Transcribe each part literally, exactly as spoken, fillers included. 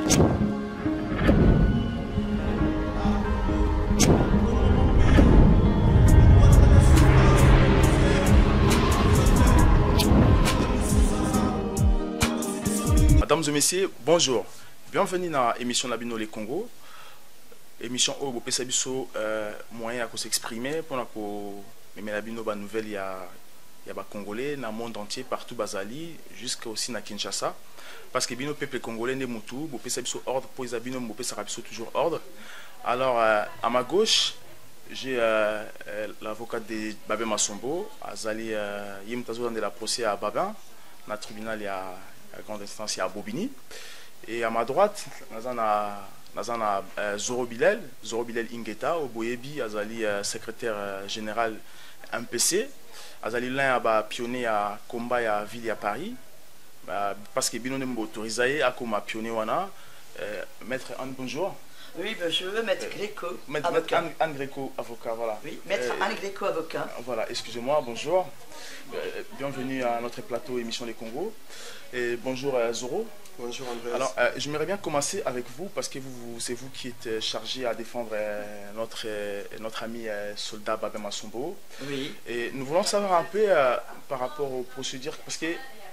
Mesdames et messieurs, bonjour. Bienvenue dans l'émission Labino les Congo. Émission où vous pouvez euh, moyen à s'exprimer pendant que mais Labino ba nouvelle il y a il y a Congolais dans le monde entier partout Bazali jusqu'à aussi na Kinshasa parce que bino peuple congolais ne mutu vous pouvez ordre pour les abino vous pouvez toujours ordre. Alors euh, à ma gauche j'ai euh, euh, l'avocat de Babin Masombo Azali euh, yim tazo dans la procès à Babin dans le tribunal il y a à grande instance il y a Bobigny et à ma droite nous avons euh, Zoro Bilel Zoro Bilel Ingeta Oboyebi Azali euh, secrétaire euh, général M P C Azali l'un a pionnier à combat à ville à Paris bah, parce que bino n'est autorisé à comme pionnier wana euh, maître Anne bonjour. Oui, bonjour, maître Gréco, maître, avocat. Maître Anne, Anne Gréco, avocat, voilà. Oui, maître euh, Anne Gréco, avocat. Voilà, excusez-moi, bonjour. Euh, bienvenue à notre plateau émission Les Congo. Et bonjour euh, Zoro. Bonjour André. Alors, euh, j'aimerais bien commencer avec vous parce que vous, vous, c'est vous qui êtes chargé à défendre euh, notre, euh, notre ami euh, soldat Babin Masombo. Oui. Et nous voulons savoir un peu euh, par rapport aux procédures parce que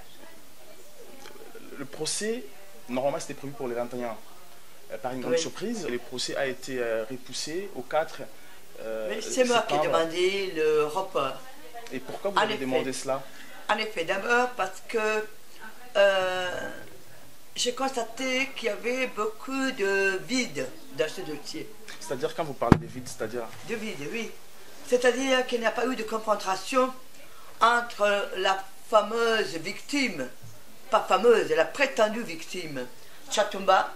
le procès, normalement, c'était prévu pour les vingt et un. Par une grande oui. surprise, le procès a été euh, repoussé au quatre. Euh, Mais c'est moi qui ai demandé le report. Et pourquoi vous en avez effet, demandé cela? En effet, d'abord parce que euh, j'ai constaté qu'il y avait beaucoup de vide dans ce dossier. C'est-à-dire quand vous parlez de vide, c'est-à-dire? De vide, oui. C'est-à-dire qu'il n'y a pas eu de confrontation entre la fameuse victime, pas fameuse, la prétendue victime, Tchatumba,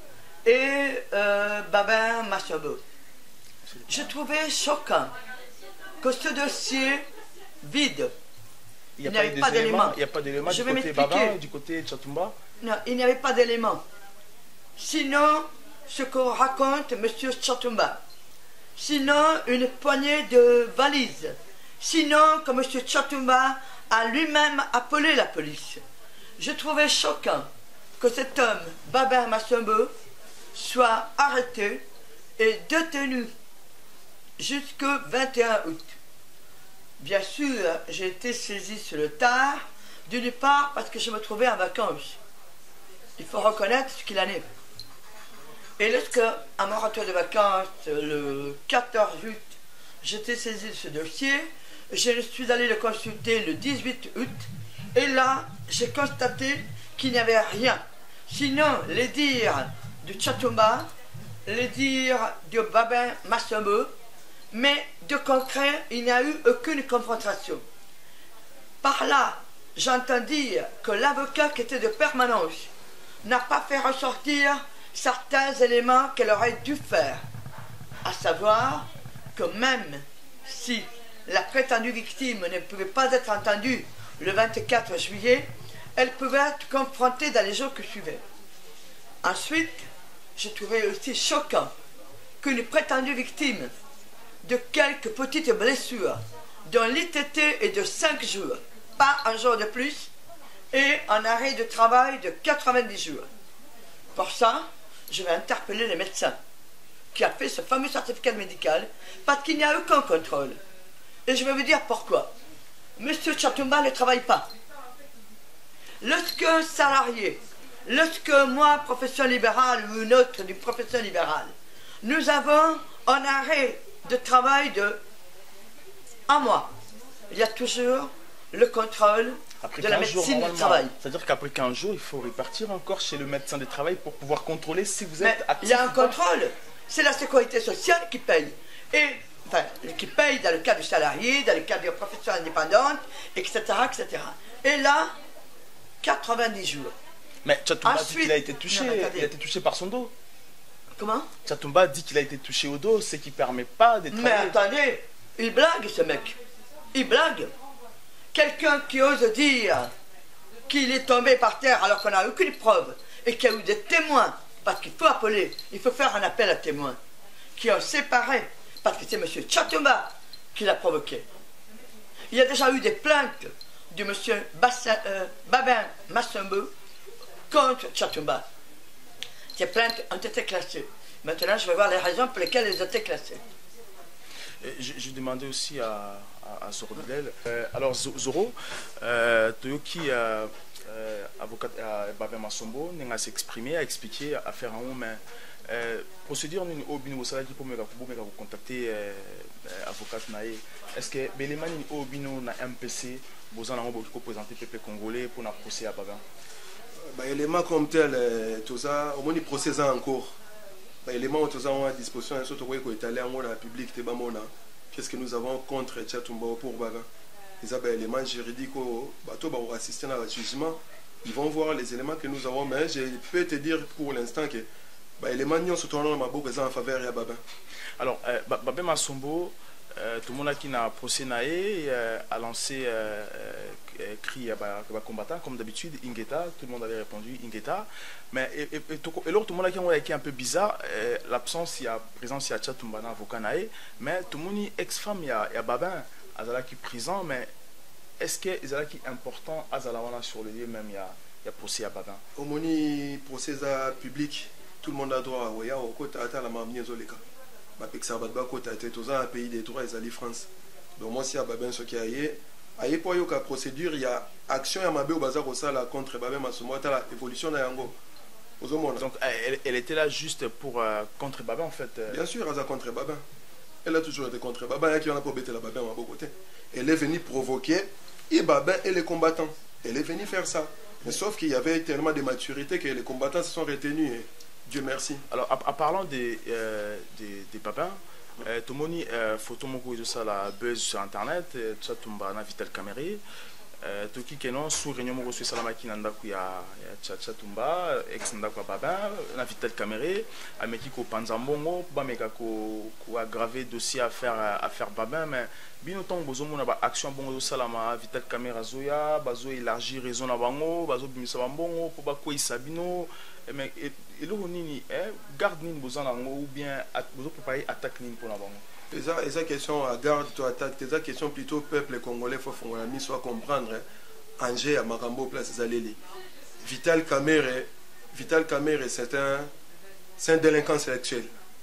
et euh, Babin Masombo. Je trouvais choquant que ce dossier vide, il n'y avait pas d'éléments. Il n'y a pas d'éléments du côté Babin ou du côté Tchatumba? Non, il n'y avait pas d'éléments. Sinon, ce que raconte M. Tchatumba. Sinon, une poignée de valises. Sinon, que M. Tchatumba a lui-même appelé la police. Je trouvais choquant que cet homme, Babin Masombo, soit arrêté et détenu jusqu'au vingt et un août. Bien sûr, j'ai été saisi sur le tard, d'une part parce que je me trouvais en vacances. Il faut reconnaître ce qu'il en est. Et lorsque, à mon retour de vacances, le quatorze août, j'étais saisi de ce dossier, je suis allé le consulter le dix-huit août, et là, j'ai constaté qu'il n'y avait rien. Sinon, les dires de Tchatumba, les dires de Babin Masombo, mais de concret, il n'y a eu aucune confrontation. Par là, j'entends dire que l'avocat qui était de permanence n'a pas fait ressortir certains éléments qu'elle aurait dû faire, à savoir que même si la prétendue victime ne pouvait pas être entendue le vingt-quatre juillet, elle pouvait être confrontée dans les jours qui suivaient. Ensuite, je trouvais aussi choquant qu'une prétendue victime de quelques petites blessures, dont l'I T T est de cinq jours, pas un jour de plus, et un arrêt de travail de quatre-vingt-dix jours. Pour ça, je vais interpeller le médecin qui a fait ce fameux certificat médical parce qu'il n'y a aucun contrôle. Et je vais vous dire pourquoi. Monsieur Tchatumba ne travaille pas. Lorsque un salarié, lorsque moi, profession libérale ou une autre d'une profession libérale, nous avons un arrêt de travail de un mois, il y a toujours le contrôle après de la médecine du travail. C'est-à-dire qu'après quinze jours, il faut repartir encore chez le médecin du travail pour pouvoir contrôler si vous êtes actif. Il y a un contrôle. C'est la sécurité sociale qui paye. Et, enfin, qui paye dans le cas du salarié, dans le cas des professions indépendantes, et cetera, et cetera. Et là, quatre-vingt-dix jours. Mais Tchatumba dit qu'il a été touché, non, il a été touché par son dos. Comment? Tchatumba dit qu'il a été touché au dos, ce qui ne permet pas d'être. Mais attendez, il blague ce mec. Il blague. Quelqu'un qui ose dire qu'il est tombé par terre alors qu'on n'a aucune preuve et qu'il y a eu des témoins, parce qu'il faut appeler, il faut faire un appel à témoins, qui ont séparé, parce que c'est M. Tchatumba qui l'a provoqué. Il y a déjà eu des plaintes de M. Bassin, euh, Babin Masombo contre Tchatumba. Ces plaintes ont été classées. Maintenant, je vais voir les raisons pour lesquelles elles ont été classées. Je demandais aussi à, à, à Zoro Bilel. Euh, alors, Zoro, euh, Toyoki, euh, euh, avocat à Babé Masombo, n'a s'exprimer, a expliqué, à faire un homme. Euh, procédure nous au bino sala qui pour me vous contacter avocat nae. Est-ce que l'élément au bino na M P C vous en avez beaucoup présenté peuple congolais pour na procès à Babin? Bah élément comme tel tout ça au moins il procès en cours. Bah élément tout ça à disposition surtout qu'on est allé en la public te bamona. Qu'est-ce que nous avons contre Tchatumba pour Babin? Les éléments juridiques au bateau va assister à un jugement. Ils vont voir les éléments que nous avons, mais je peux te dire pour l'instant que bah, les manions se tournent en faveur de Babin. Alors, euh, Babin Masombo, euh, tout le monde qui n'a procès euh, a lancé euh, euh, cri à euh, combattant, comme d'habitude, Ingeta, tout le monde avait répondu Ingeta. Mais et, et, et, et alors, tout le monde qui a été un peu bizarre, euh, l'absence, il y a présence, il y a Tchatumba dans avocat nae, mais tout le monde ex-femme, il y a, il y a Babin, Azala qui est présent, mais est-ce que Azala qui est important, Azala sur le lieu même, il y a, il y a procès à Babin? Au moni procès public. Tout le monde a droit à Oya, au côté à la mamie Zoleka. Ma pexabat côté à tout un pays des droits et France. Donc moi si à Babin ce qui a eu, à y pour y procédure, il y a action à Mabé au bazar au sala contre Babin Masomo à la évolution de Yango. Donc elle, elle était là juste pour euh, contre Babin en fait. Euh... Bien sûr, elle a contre Babin. Elle a toujours été contre Babin, il y en a pour bêter la Babin à beau côté. Elle est venue provoquer et Babin et les combattants. Elle est venue faire ça. Mais sauf qu'il y avait tellement de maturité que les combattants se sont retenus. Et Dieu merci. Alors, en parlant des, euh, des, des papins, euh, tout le monde euh, photo moko de ça la buzz sur internet, tout ça tomba na Vital Caméré, tout qui est non sous réunion moko sur salama qui n'anda ku ya tcha tomba ex n'anda ku papin na Vital Caméré, ameki ko panzambongo, ba meka ko ko aggraver dossier à faire à faire babin, mais bino tong bozo mona ba action bongo de salama Vital Caméré zoya, bazo élargir raison na bango, bazo bimisa bambongo pour ba ko isabino. Mais et le nini garde nini besoin ou bien besoin préparer attaque nini pour la banque. Et ça et ça question à garde toi attaque c'est ça question plutôt peuple congolais faut qu'on la soit comprendre Angers à Marambo place Zaleli. Vital Caméré Vital Caméré c'est un c'est un délinquant sexuel.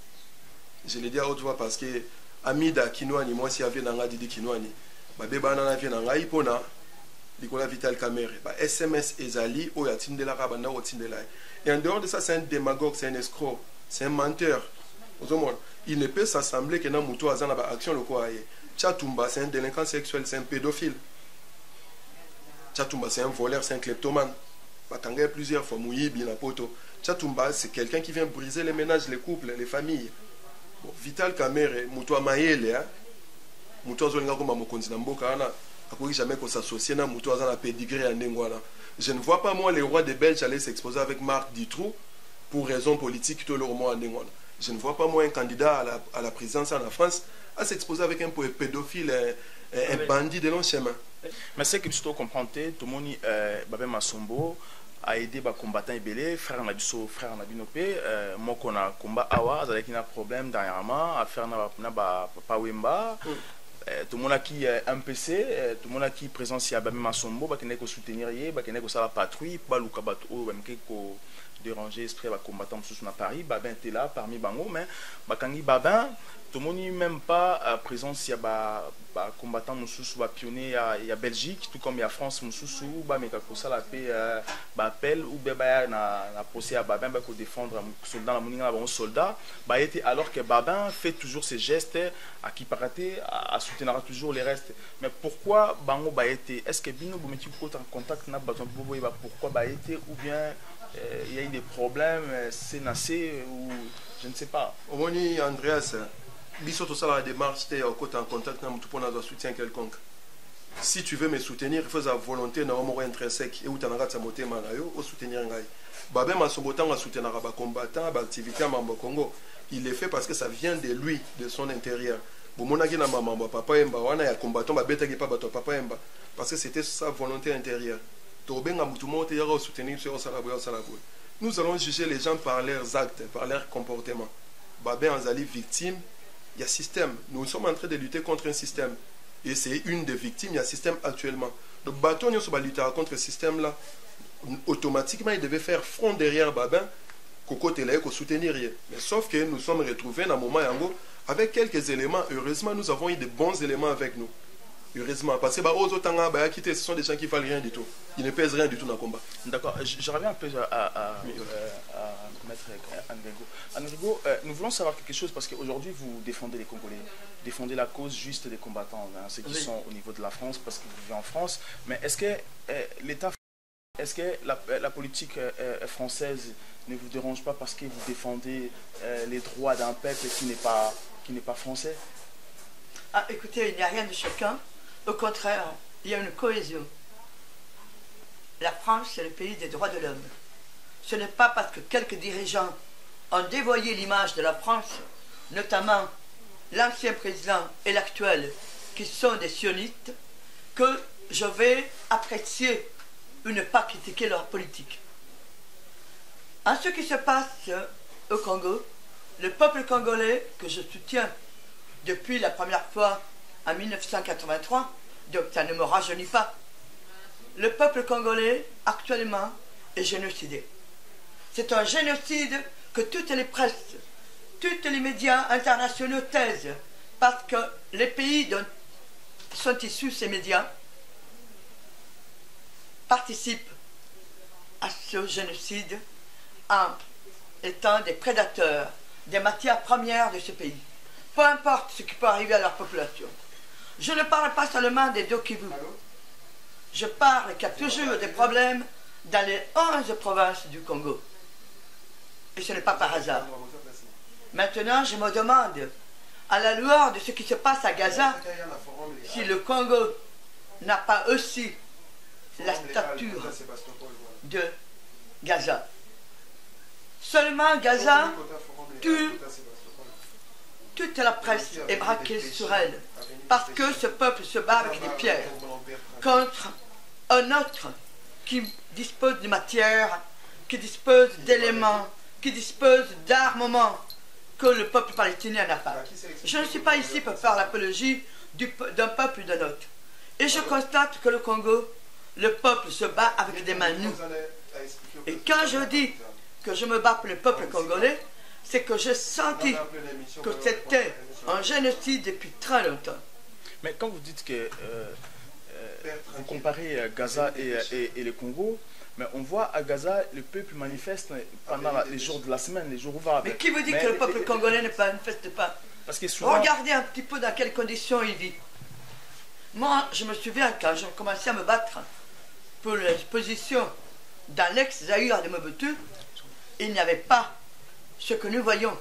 Je le dis à haute voix parce que Amida Kinwani moi si avait nanga Didi Kinwani ba beba na vient nanga ipona Nicolas Vital Caméré ba S M S ezali o ya tindela rabana o tindela. Et en dehors de ça, c'est un démagogue, c'est un escroc, c'est un menteur. Il ne peut s'assembler que dans Moutou Azan a action le quoi. Tchatumba, c'est un délinquant sexuel, c'est un pédophile. Tchatumba, c'est un voleur, c'est un kleptomane. Batanga plusieurs fois, Mouyi, Binapoto. Tchatumba, c'est quelqu'un qui vient briser les ménages, les couples, les familles. Bon, Vital Caméré, Moutou Amaele, hein. Moutou Azan a comme Mokonzi Namboka, a jamais qu'on s'associe à Moutou Azan a pédigré à Ndengwana. Je ne vois pas moi les rois des Belges aller s'exposer avec Marc Dutroux pour raison politique tout le roman en Dengon. Je ne vois pas moi un candidat à la, à la présidence en France à s'exposer avec un pédophile, un, un bandit de long chemin. Mais c'est que tu dois comprendre, tout le monde, Babin Masombo a aidé les combattants ébélés, frère Nabiso, frère Nabinopé, moi qu'on a combat Awa, avec un problème dernièrement, à faire Papa Wemba. Tout le monde qui est M P C, tout le monde qui est présent ici à Babin Masombo, qui est soutenir, qui est la patrouille, qui est déranger, esprit va combattant sous Paris, Babin était là parmi Bango, mais Bakangi Babin, tout le monde n'est même pas présent ici à ba combattant Moussous, ba pionnier il y a Belgique, tout comme il y a France Moussous, ba mais kako ça la paix ba appel ou ba na na procès à Babin ba pour défendre soldat la moninga ba soldat, ba était alors que Babin fait toujours ses gestes à qui paraté à soutenir toujours les restes. Mais pourquoi Bango ba était est-ce que Bino vous mettez en contact na besoin pour voir pourquoi ba était ou bien il y a eu des problèmes, c'est nassé ou je ne sais pas. Au moins Andreas Biso tout ça la démarche, tu es en contact avec pour un soutien quelconque. Si tu veux me soutenir, il faut la volonté normalement intrinsèque et où tu as un moté manayo au soutenir un gars. Babé Masombotan a soutenu un combattant, une activité à Mambo Congo. Il le fait parce que ça vient de lui, de son intérieur. Bon mon na maman papa emba wana ya combattant ba beta ki pa bato papa emba parce que c'était sa volonté intérieure. To benga mutu monte ya soutenir sur ça la boya ça la boya. Nous allons juger les gens par leurs actes, par leur comportement. Babé Anzali victime. Il y a système. Nous sommes en train de lutter contre un système. Et c'est une des victimes. Il y a un système actuellement. Donc, bâton, nous sommes lutter contre ce système-là. Automatiquement, il devait faire front derrière Babin Coco Télé, pour soutenir. Mais sauf que nous sommes retrouvés dans un moment yango avec quelques éléments. Heureusement, nous avons eu de bons éléments avec nous. Heureusement, parce que bah, aux autres, bah, ce sont des gens qui ne valent rien du tout. Ils ne pèsent rien du tout dans le combat. D'accord, je, je reviens un peu à, à, à, Oui. euh, à Maître Anrigo. Anrigo, euh, nous voulons savoir quelque chose parce qu'aujourd'hui, vous défendez les Congolais, défendez la cause juste des combattants, hein, ceux qui Oui. sont au niveau de la France parce que vous vivez en France. Mais est-ce que euh, l'État, est-ce que la, la politique euh, française ne vous dérange pas parce que vous défendez euh, les droits d'un peuple qui n'est pas, qui n'est pas français? Ah, écoutez, il n'y a rien de choquant. Au contraire, il y a une cohésion. La France, c'est le pays des droits de l'homme. Ce n'est pas parce que quelques dirigeants ont dévoyé l'image de la France, notamment l'ancien président et l'actuel, qui sont des sionistes, que je vais apprécier ou ne pas critiquer leur politique. En ce qui se passe au Congo, le peuple congolais, que je soutiens depuis la première fois en mille neuf cent quatre-vingt-trois, donc ça ne me rajeunit pas, le peuple congolais actuellement est génocidé. C'est un génocide que toutes les presses, tous les médias internationaux taisent, parce que les pays dont sont issus ces médias participent à ce génocide en étant des prédateurs des matières premières de ce pays. Peu importe ce qui peut arriver à leur population. Je ne parle pas seulement des Dokivu. Je parle qu'il y a toujours des problèmes dans les onze provinces du Congo. Et ce n'est pas par hasard. Maintenant, je me demande, à la lueur de ce qui se passe à Gaza, si le Congo n'a pas aussi la stature de Gaza. Seulement Gaza, tout, toute la presse est braquée sur elle, parce que ce peuple se bat avec des pierres contre un autre qui dispose de matière, qui dispose d'éléments, qui dispose d'armements que le peuple palestinien n'a pas. Je ne suis pas ici pour faire l'apologie d'un peuple ou d'un autre. Et je constate que le Congo, le peuple se bat avec des mains nues. Et quand je dis que je me bats pour le peuple congolais, c'est que j'ai senti que c'était un génocide depuis très longtemps. Mais quand vous dites que euh, euh, vous comparez euh, Gaza et, et, et le Congo, mais on voit à Gaza, le peuple manifeste pendant la, les jours de la semaine, les jours ouvrables. Mais qui vous dit mais, que le peuple congolais ne manifeste pas? Parce que souvent... Regardez un petit peu dans quelles conditions il vit. Moi, je me souviens quand j'ai commencé à me battre pour l'exposition dans l'ex-Zaïre de Mobutu, il n'y avait pas ce que nous voyons.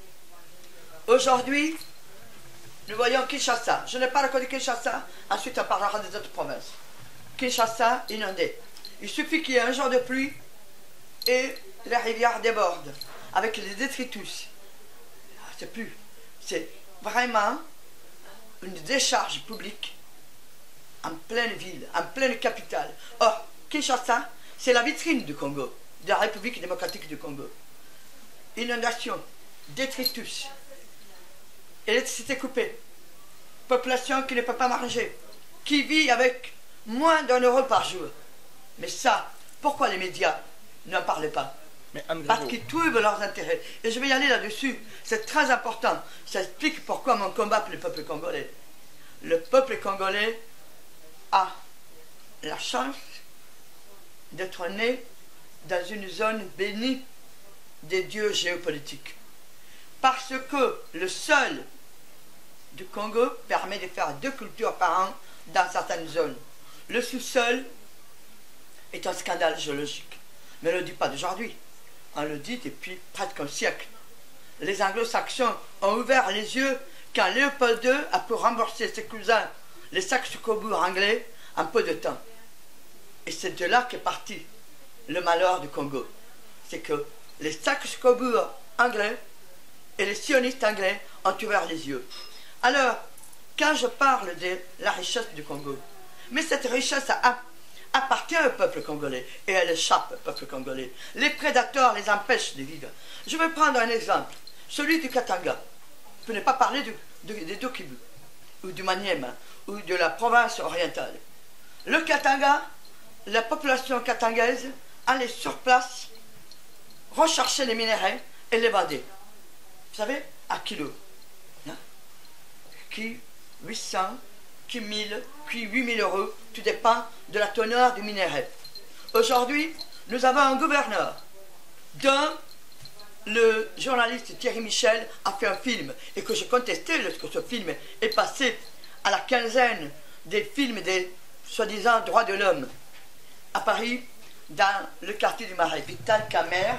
Aujourd'hui, nous voyons Kinshasa. Je ne parle que de Kinshasa, ensuite on parlera des autres provinces. Kinshasa inondé. Il suffit qu'il y ait un jour de pluie et la rivière déborde avec les détritus. C'est plus. C'est vraiment une décharge publique en pleine ville, en pleine capitale. Or, Kinshasa, c'est la vitrine du Congo, de la République démocratique du Congo. Inondation, détritus, électricité coupée, population qui ne peut pas manger, qui vit avec moins d'un euro par jour. Mais ça, pourquoi les médias n'en parlent pas? Mais Anne Parce Grégo, qu'ils trouvent leurs intérêts. Et je vais y aller là-dessus. C'est très important. Ça explique pourquoi mon combat pour le peuple congolais. Le peuple congolais a la chance d'être né dans une zone bénie des dieux géopolitiques. Parce que le sol du Congo permet de faire deux cultures par an dans certaines zones. Le sous-sol est un scandale géologique. Mais on ne le dit pas d'aujourd'hui. On le dit depuis presque un siècle. Les anglo-saxons ont ouvert les yeux quand Léopold deux a pu rembourser ses cousins, les Saxe-Cobourg anglais, en peu de temps. Et c'est de là qu'est parti le malheur du Congo. C'est que les Saxe-Cobourg anglais et les sionistes anglais ont ouvert les yeux. Alors, quand je parle de la richesse du Congo, mais cette richesse a, appartient au peuple congolais et elle échappe au peuple congolais. Les prédateurs les empêchent de vivre. Je vais prendre un exemple, celui du Katanga, pour ne pas parler du, du, des Dokibu, ou du Maniema, ou de la province orientale. Le Katanga, la population katangaise allait sur place recherchaient les minéraux et les vendaient. Vous savez, à kilo. Hein? Qui huit cents, qui mille, qui huit mille euros, tout dépend de la teneur du minerai. Aujourd'hui, nous avons un gouverneur dont le journaliste Thierry Michel a fait un film et que j'ai contesté lorsque ce film est passé à la quinzaine des films des soi-disant droits de l'homme à Paris, dans le quartier du Marais. Vital Kamer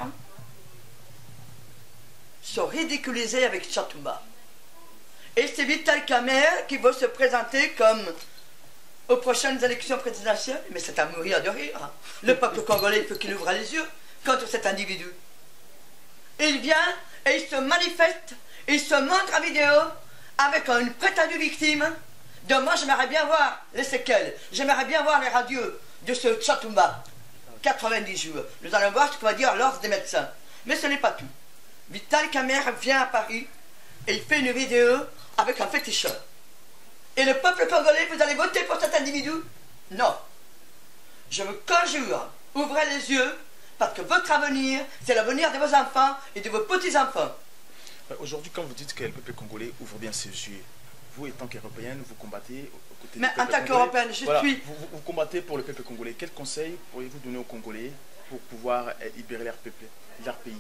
sont ridiculisés avec Chatoumba. Et c'est Vital Kamer qui va se présenter comme aux prochaines élections présidentielles. Mais c'est à mourir de rire. Le peuple congolais, il faut qu'il ouvre les yeux contre cet individu. Et il vient et il se manifeste, il se montre en vidéo avec une prétendue victime. Donc moi j'aimerais bien voir les séquelles, j'aimerais bien voir les radios de ce Chatoumba. quatre-vingt-dix jours. Nous allons voir ce que va dire l'ordre des médecins. Mais ce n'est pas tout. Vital Kamer vient à Paris et il fait une vidéo avec un féticheur. Et le peuple congolais, vous allez voter pour cet individu? Non. Je vous conjure, ouvrez les yeux, parce que votre avenir, c'est l'avenir de vos enfants et de vos petits-enfants. Aujourd'hui, quand vous dites que le peuple congolais ouvre bien ses yeux, vous, étant qu'Européenne, vous combattez aux côtés Mais du peuple en tant qu'Européenne, je voilà, suis... Vous, vous, vous combattez pour le peuple congolais. Quel conseil pourriez-vous donner aux Congolais pour pouvoir eh, libérer leur peuple, leur pays?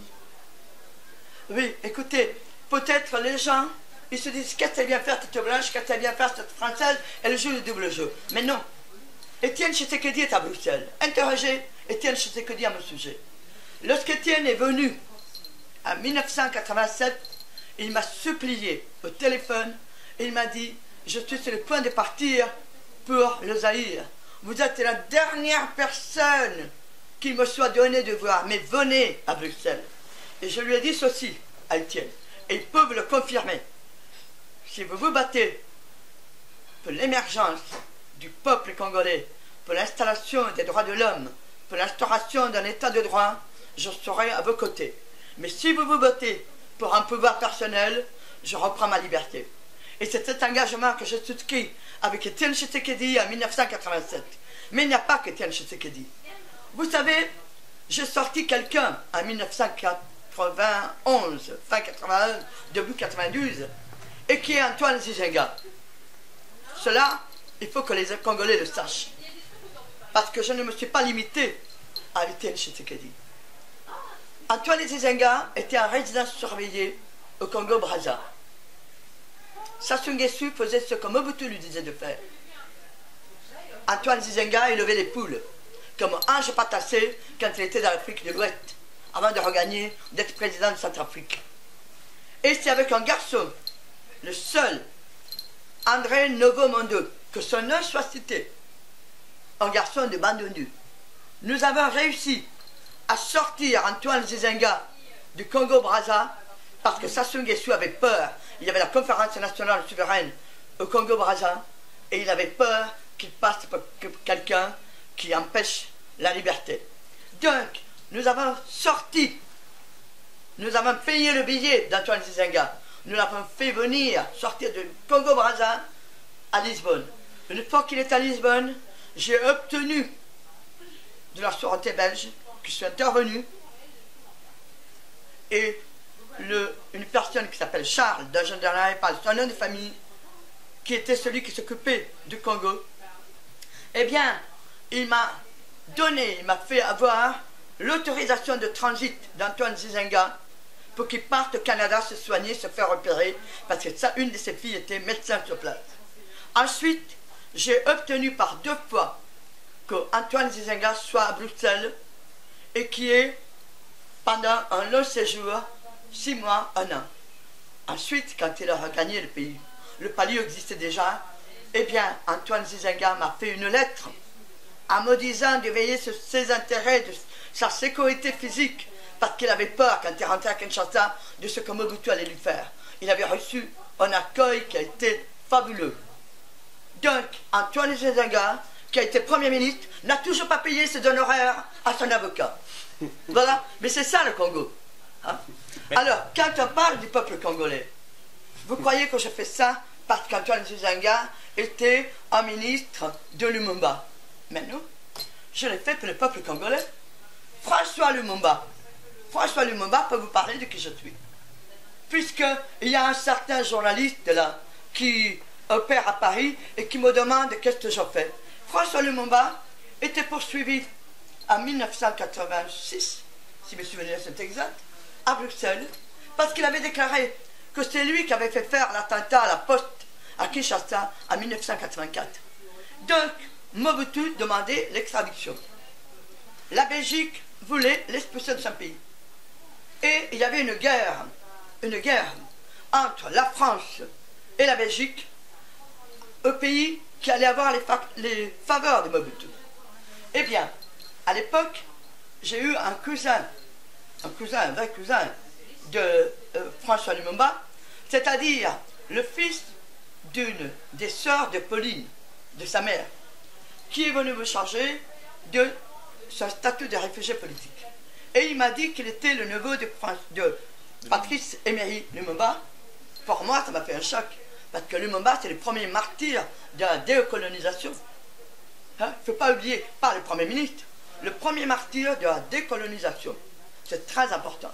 Oui, écoutez, peut-être les gens, ils se disent qu'est-ce qu'elle vient faire cette blanche, qu'est-ce qu'elle vient faire cette française, elle joue le double jeu. Mais non. Étienne Tshisekedi est à Bruxelles. Interrogez Étienne Tshisekedi à mon sujet. Lorsqu'Étienne est venu en mille neuf cent quatre-vingt-sept, il m'a supplié au téléphone, et il m'a dit, je suis sur le point de partir pour le Zaïre. Vous êtes la dernière personne qu'il me soit donné de voir, mais venez à Bruxelles. Et je lui ai dit ceci à Étienne, et ils peuvent le confirmer. Si vous vous battez pour l'émergence du peuple congolais, pour l'installation des droits de l'homme, pour l'instauration d'un état de droit, je serai à vos côtés. Mais si vous vous battez pour un pouvoir personnel, je reprends ma liberté. Et c'est cet engagement que j'ai souscrit avec Étienne Tshisekedi en mille neuf cent quatre-vingt-sept. Mais il n'y a pas qu'Étienne Tshisekedi. Vous savez, j'ai sorti quelqu'un en mille neuf cent quatre-vingt-onze, fin quatre-vingt-un, début quatre-vingt-douze, et qui est Antoine Zizenga. Cela, il faut que les Congolais le sachent. Parce que je ne me suis pas limité à Étienne Tshisekedi. Antoine Zizenga était en résidence surveillée au Congo-Brazza. Sassou Nguesso faisait ce que Mobutu lui disait de faire. Antoine Zizenga élevait les poules, comme Ange Patassé quand il était dans l'Afrique de l'Ouest, avant de regagner d'être président de Centrafrique. Et c'est avec un garçon, le seul, André Novo-Mondo, que son nom soit cité, un garçon de Bandundu. Nous avons réussi à sortir Antoine Zizenga du Congo-Brazza parce que Sassou Nguesso avait peur. Il y avait la conférence nationale souveraine au Congo-Brazza et il avait peur qu'il passe pour quelqu'un qui empêche la liberté. Donc, nous avons sorti, nous avons payé le billet d'Antoine Zizenga. Nous l'avons fait venir, sortir du Congo-Brazza à Lisbonne. Une fois qu'il est à Lisbonne, j'ai obtenu de la sûreté belge qui sont intervenus et le, une personne qui s'appelle Charles, dont je ne donnerai pas son nom de famille, qui était celui qui s'occupait du Congo, eh bien, il m'a donné, il m'a fait avoir l'autorisation de transit d'Antoine Zizenga pour qu'il parte au Canada se soigner, se faire opérer, parce que ça, une de ses filles était médecin sur place. Ensuite, j'ai obtenu par deux fois qu'Antoine Zizenga soit à Bruxelles et qui est pendant un long séjour, six mois, un an. Ensuite, quand il a regagné le pays, le palais existait déjà, eh bien, Antoine Zizenga m'a fait une lettre en me disant de veiller sur ses intérêts, de sa sécurité physique, parce qu'il avait peur, quand il est rentré à Kinshasa, de ce que Mobutu allait lui faire. Il avait reçu un accueil qui a été fabuleux. Donc, Antoine Zizenga, qui a été Premier ministre, n'a toujours pas payé ses honoraires à son avocat. Voilà, mais c'est ça le Congo. Hein? Alors, quand on parle du peuple congolais, vous croyez que je fais ça parce qu'Antoine Zizenga était un ministre de Lumumba? Mais non, je l'ai fait pour le peuple congolais. François Lumumba, François Lumumba peut vous parler de qui je suis. Puisqu'il y a un certain journaliste là qui opère à Paris et qui me demande qu'est-ce que je fais. François Lumumba était poursuivi en mille neuf cent quatre-vingt-six, si mes souvenirs sont exacts, à Bruxelles, parce qu'il avait déclaré que c'est lui qui avait fait faire l'attentat à la Poste à Kinshasa en mille neuf cent quatre-vingt-quatre. Donc, Mobutu demandait l'extradition. La Belgique voulait l'expulsion de son pays. Et il y avait une guerre, une guerre entre la France et la Belgique, un pays qui allait avoir les, fa les faveurs de Mobutu. Eh bien, à l'époque, j'ai eu un cousin, un cousin, un vrai cousin de euh, François Lumumba, c'est-à-dire le fils d'une des sœurs de Pauline, de sa mère, qui est venu me charger de son statut de réfugié politique. Et il m'a dit qu'il était le neveu de, de Patrice Emery Lumumba. Pour moi, ça m'a fait un choc, parce que Lumumba, c'est le premier martyr de la décolonisation. Il hein? ne faut pas oublier, pas le Premier ministre, le premier martyr de la décolonisation. C'est très important.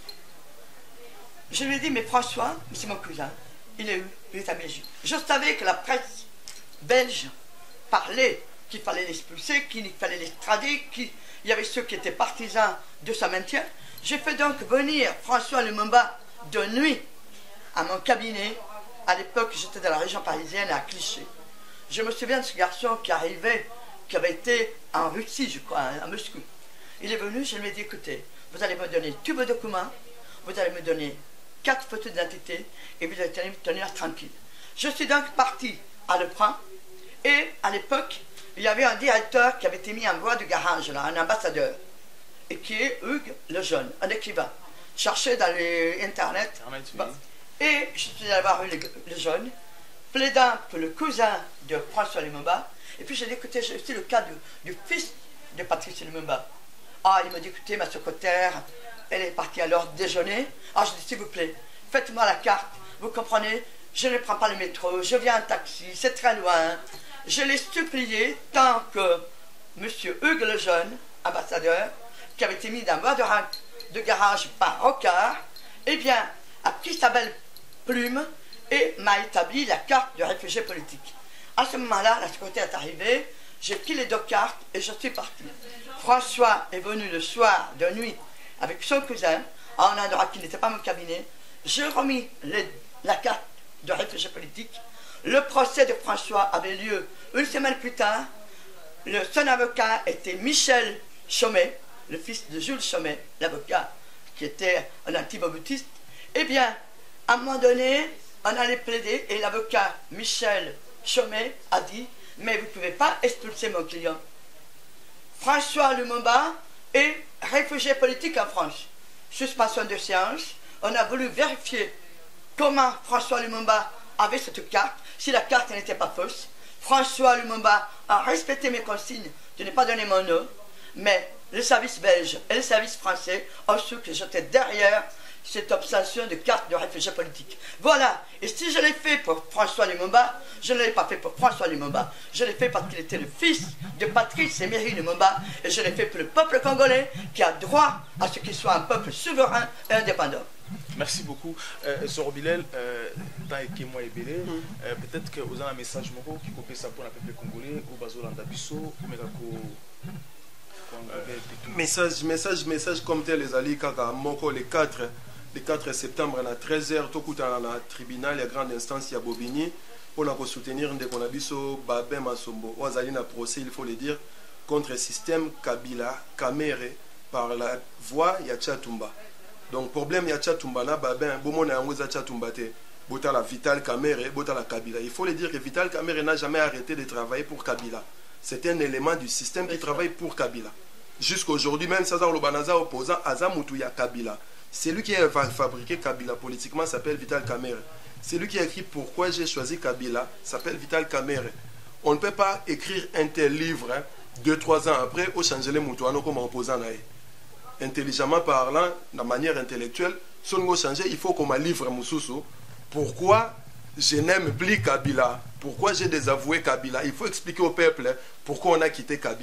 Je lui ai dit, mais François, c'est mon cousin, il est où? Il est à Belgique. Je savais que la presse belge parlait qu'il fallait l'expulser, qu'il fallait l'extrader, qu'il y avait ceux qui étaient partisans de sa maintien. J'ai fait donc venir François Lumumba de nuit à mon cabinet. À l'époque, j'étais dans la région parisienne, à Clichy. Je me souviens de ce garçon qui arrivait, qui avait été en Russie, je crois, à Moscou. Il est venu, je lui ai dit, écoutez, vous allez me donner tous vos documents, vous allez me donner quatre photos d'identité, et vous allez me tenir tranquille. Je suis donc parti à Le Pran, et à l'époque, il y avait un directeur qui avait été mis en voie de garage, là, un ambassadeur, et qui est Hugues Lejeune, un écrivain. Cherchez dans les Internet. Internet oui. Bon. Et je suis allé voir Hugues Lejeune, plaidant pour le cousin de François Lumumba. Et puis j'ai dit, écoutez, j'ai aussi le cas du, du fils de Patrice Lumumba. Ah, il m'a dit, écoutez, ma secrétaire, elle est partie alors déjeuner. Ah, je dis, s'il vous plaît, faites-moi la carte. Vous comprenez, je ne prends pas le métro, je viens en taxi, c'est très loin. Je l'ai supplié tant que M. Hugues Lejeune, ambassadeur, qui avait été mis dans voie de, de garage par Rocard, eh bien, a pris sa belle plume et m'a établi la carte de réfugié politique. À ce moment-là, la secrétaire est arrivée, j'ai pris les deux cartes et je suis parti. François est venu le soir de nuit avec son cousin, à un endroit qui n'était pas mon cabinet. J'ai remis les, la carte de réfugié politique. Le procès de François avait lieu une semaine plus tard. Le, son avocat était Michel Chaumet, le fils de Jules Chaumet, l'avocat qui était un anti-bobutiste. Eh bien, à un moment donné, on allait plaider et l'avocat Michel Chaumet a dit « Mais vous ne pouvez pas expulser mon client. François Lumumba est réfugié politique en France. » Suspension de séance, on a voulu vérifier comment François Lumumba avait cette carte, si la carte n'était pas fausse. François Lumumba a respecté mes consignes de ne pas donner mon nom, mais le service belge et le service français ont su que j'étais derrière cette obsession de carte de réfugié politique. Voilà, et si je l'ai fait pour François Lumumba, je ne l'ai pas fait pour François Lumumba, je l'ai fait parce qu'il était le fils de Patrice Emery Lumumba, et je l'ai fait pour le peuple congolais qui a droit à ce qu'il soit un peuple souverain et indépendant. Merci beaucoup. Euh, Soro Bilel, tant que moi et Belé, peut-être que vous avez un message moro qui coupe ça pour le peuple congolais, ou Bazolanda Bisso, ou Megako. Message, message, message comme tel, les alliés, Kaka, Moko, les quatre. Le quatre septembre à treize heures, tout à la tribunal, il y a grande instance, il y a Bobigny, pour la soutenir un déconabiso, Babé Masombo. On a un procès, il faut le dire, contre le système Kabila, Kamere, par la voix, il y a Tchatumba. Donc, problème, il y a Tchatumba, là, Babé, Bomon a un Tchatumba, Bota la Vital Kamere, Bota la Kabila. Il faut le dire que Vital Kamere n'a jamais arrêté de travailler pour Kabila. C'est un élément du système qui travaille pour Kabila. Jusqu'à aujourd'hui, même Sazar Lobanaza opposant Azamoutuya Kabila. C'est lui qui a fabriqué Kabila politiquement, s'appelle Vital Kamere. C'est lui qui a écrit pourquoi j'ai choisi Kabila, s'appelle Vital Kamere. On ne peut pas écrire un tel livre, hein, deux, trois ans après, au changer les Moutouano comme opposant. Intelligemment parlant, de manière intellectuelle, si on changer, il faut qu'on me livre Moussoussou. Pourquoi je n'aime plus Kabila? Pourquoi j'ai désavoué Kabila? Il faut expliquer au peuple hein, pourquoi on a quitté Kabila.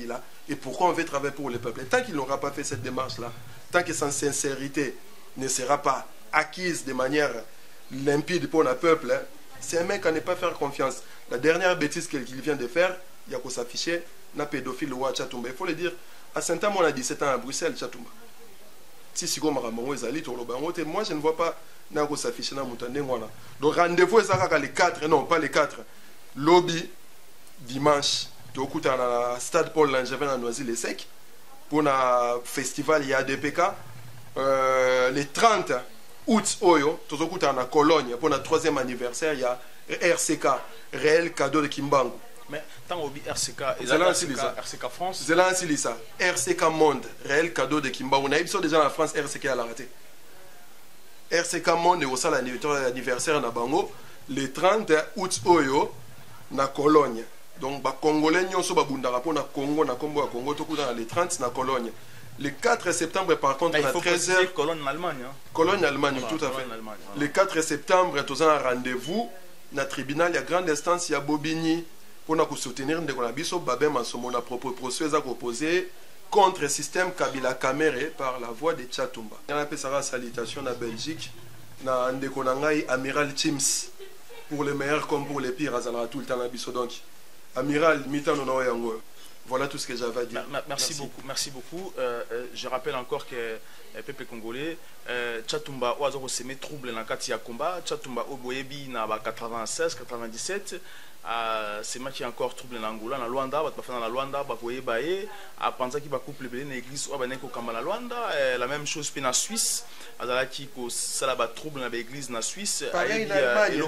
et pourquoi on veut travailler pour le peuple. Et tant qu'il n'aura pas fait cette démarche-là, tant que sa sincérité ne sera pas acquise de manière limpide pour le peuple, hein, c'est un mec à ne pas faire confiance. La dernière bêtise qu'il vient de faire, il y a qu'à s'afficher, na pédophile ou à Tchatoumba. Il faut le dire, à Saint-Am, on a dix-sept ans à Bruxelles, Tchatoumba. Si si moi je ne vois pas na qu'à s'afficher na moutande moi là. Donc rendez-vous ça les quatre, non pas les quatre. Lobby dimanche, tu écoutes à la stade Paul Langevin à Noisy-le-Sec pour un festival il y a D P K. Euh, les trente août Oyo, tu écoutes à la Cologne pour notre troisième anniversaire, il y a R C K, réel cadeau de Kimbangu. Mais tant au R C K, et R C K France, c'est là ça. R C K Monde, réel cadeau de Kimbangu. On a eu déjà en France, R C K à la raté. R C K Monde est au sein de l'anniversaire na Bango, le trente août Oyo, na Cologne. Donc, les Congolais sont pour na Congo, na Congo, Congo, tout dans les trente na Cologne. Le quatre septembre, par contre, à treize heures. Cologne, Allemagne. Hein. Cologne, Allemagne, voilà, tout à fait. Voilà. Le quatre septembre, nous avons un rendez-vous dans le tribunal, il y a grande instance, il y a Bobigny, pour nous soutenir, nous avons Babem en ce moment, à propos procès à opposer contre le système Kabila Kamere par la voix de Tchatoumba. Il y a une salutation en Belgique, dans Amiral Chims, pour les meilleurs comme pour les pires, à tout le temps, donc. Amiral, Mitano Yango. Voilà tout ce que j'avais à dire. Merci, merci beaucoup. Merci beaucoup. Euh, euh, je rappelle encore que le peuple congolais, Tchatoumba, Oazo Semé trouble dans le cas combat. Tchatoumba, Oboyebi, na quatre-vingt-seize quatre-vingt-dix-sept. C'est moi qui encore trouble en Angola, dans Luanda, dans la Luanda, Bakoye Baye, à penser qu'il va couper l'église ou Abaneko Kambala Luanda. La même chose puis en Suisse, à la qui ko salaba trouble dans l'église en Suisse. Pareil en Allemagne.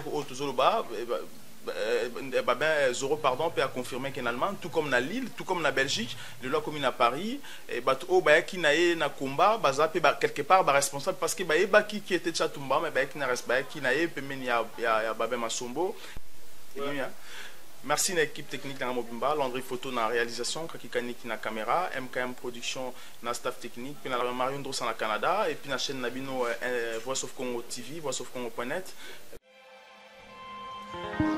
Euh, bah ben, Zoro pardon peut confirmer qu'en Allemagne, tout comme na Lille, tout comme na Belgique, le loi commune à Paris, et bah oh bah qui naé na combat, bah ça peut quelque part bah responsable parce que bah et bah qui qui était Tchatoumba, mais bah qui n'a reste bah qui naé peut mener à à bah ben Masombo. Merci à l'équipe technique dans Mobimba, Landry Photo dans la réalisation, Kakikani qui na caméra, M K M Production na staff technique, puis na Marion Dross en Canada, et puis na chaîne Nabino Voice of Congo T V, Voice of Congo point net.